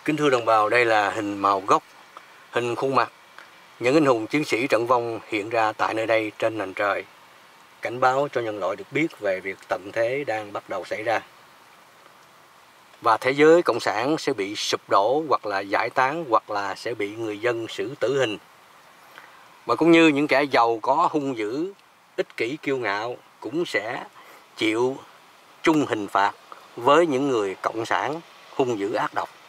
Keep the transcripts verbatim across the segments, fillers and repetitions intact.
Kính thưa đồng bào, đây là hình màu gốc, hình khuôn mặt những anh hùng chiến sĩ trận vong hiện ra tại nơi đây trên nền trời, cảnh báo cho nhân loại được biết về việc tận thế đang bắt đầu xảy ra. Và thế giới cộng sản sẽ bị sụp đổ hoặc là giải tán hoặc là sẽ bị người dân xử tử hình. Và cũng như những kẻ giàu có hung dữ, ích kỷ kiêu ngạo cũng sẽ chịu chung hình phạt với những người cộng sản hung dữ ác độc.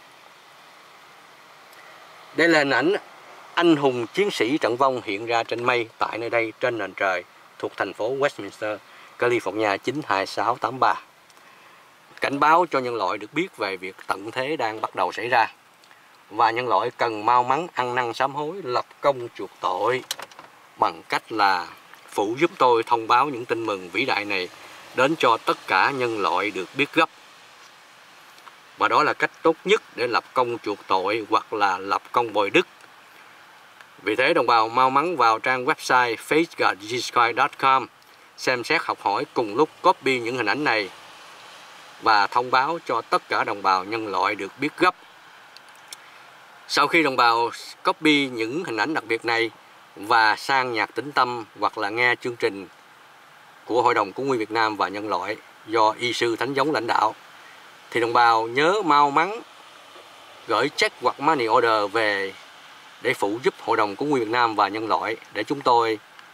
Đây là hình ảnh anh hùng chiến sĩ trận vong hiện ra trên mây tại nơi đây trên nền trời thuộc thành phố Westminster, California chín hai sáu tám ba. Cảnh báo cho nhân loại được biết về việc tận thế đang bắt đầu xảy ra. Và nhân loại cần mau mắn ăn năn sám hối, lập công chuộc tội bằng cách là phụ giúp tôi thông báo những tin mừng vĩ đại này đến cho tất cả nhân loại được biết gấp. Và đó là cách tốt nhất để lập công chuộc tội hoặc là lập công bồi đức. Vì thế đồng bào mau mắn vào trang website face god jesus christ dot com, xem xét học hỏi cùng lúc copy những hình ảnh này và thông báo cho tất cả đồng bào nhân loại được biết gấp. Sau khi đồng bào copy những hình ảnh đặc biệt này và sang nhạc tĩnh tâm hoặc là nghe chương trình của Hội đồng Cứu Nguy Việt Nam và Nhân loại do y sư Thánh Giống lãnh đạo, thì đồng bào nhớ mau mắn gửi check hoặc money order về để phụ giúp Hội đồng Cứu Nguy Việt Nam và Nhân loại để chúng tôi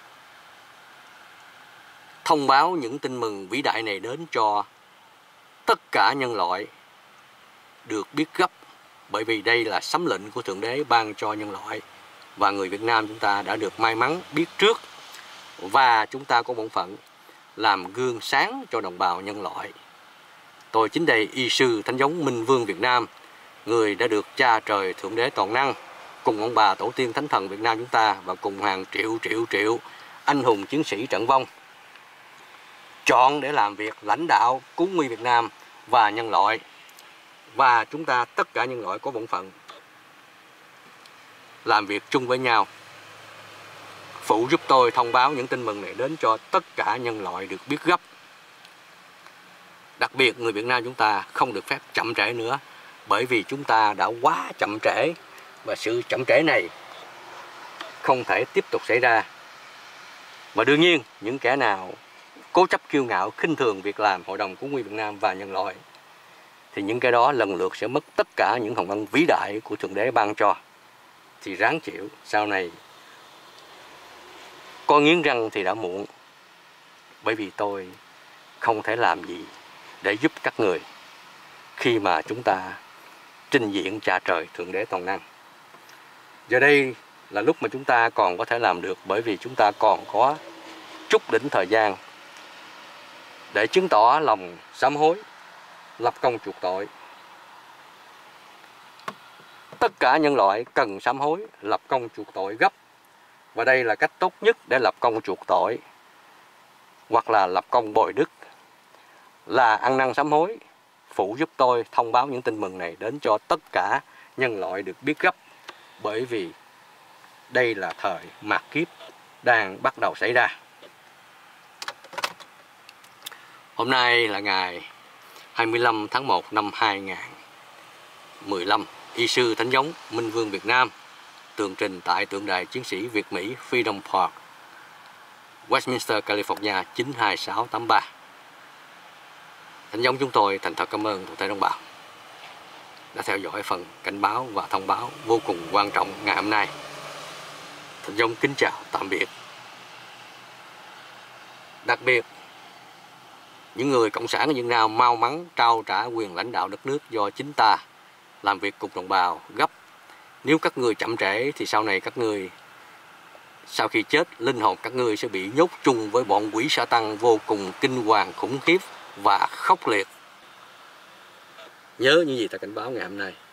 thông báo những tin mừng vĩ đại này đến cho tất cả nhân loại được biết gấp. Bởi vì đây là sấm lệnh của Thượng Đế ban cho nhân loại, và người Việt Nam chúng ta đã được may mắn biết trước, và chúng ta có bổn phận làm gương sáng cho đồng bào nhân loại. Tôi chính đây y sư Thánh Giống Minh Vương Việt Nam, người đã được Cha Trời Thượng Đế toàn năng cùng ông bà tổ tiên Thánh Thần Việt Nam chúng ta và cùng hàng triệu triệu triệu anh hùng chiến sĩ trận vong chọn để làm việc lãnh đạo cứu nguy Việt Nam và nhân loại. Và chúng ta tất cả nhân loại có bổn phận làm việc chung với nhau, phụ giúp tôi thông báo những tin mừng này đến cho tất cả nhân loại được biết gấp. Đặc biệt người Việt Nam chúng ta không được phép chậm trễ nữa, bởi vì chúng ta đã quá chậm trễ, và sự chậm trễ này không thể tiếp tục xảy ra. Và đương nhiên những kẻ nào cố chấp kiêu ngạo khinh thường việc làm Hội đồng Cứu Nguy Việt Nam và Nhân loại thì những cái đó lần lượt sẽ mất tất cả những hồng ân vĩ đại của Thượng Đế ban cho. Thì ráng chịu, sau này có nghiến răng thì đã muộn, bởi vì tôi không thể làm gì để giúp các người khi mà chúng ta trình diện Cha Trời Thượng Đế toàn năng. Giờ đây là lúc mà chúng ta còn có thể làm được, bởi vì chúng ta còn có chút đỉnh thời gian để chứng tỏ lòng sám hối, lập công chuộc tội. Tất cả nhân loại cần sám hối, lập công chuộc tội gấp. Và đây là cách tốt nhất để lập công chuộc tội hoặc là lập công bồi đức, là ăn năn sám hối, phụ giúp tôi thông báo những tin mừng này đến cho tất cả nhân loại được biết gấp. Bởi vì đây là thời mạt kiếp đang bắt đầu xảy ra. Hôm nay là ngày hai mươi lăm tháng một năm hai nghìn không trăm mười lăm. Y sư Thánh Giống Minh Vương Việt Nam tường trình tại tượng đài chiến sĩ Việt Mỹ Freedom Park, Westminster, California chín hai sáu tám ba. Thánh Giống chúng tôi thành thật cảm ơn toàn thể đồng bào đã theo dõi phần cảnh báo và thông báo vô cùng quan trọng ngày hôm nay. Thánh Giống kính chào tạm biệt. Đặc biệt những người cộng sản ở Việt Nam mau mắn trao trả quyền lãnh đạo đất nước do chính ta làm việc cùng đồng bào gấp. Nếu các người chậm trễ thì sau này các người sau khi chết, linh hồn các ngươi sẽ bị nhốt chung với bọn quỷ sa tăng vô cùng kinh hoàng, khủng khiếp và khốc liệt. Nhớ những gì ta cảnh báo ngày hôm nay.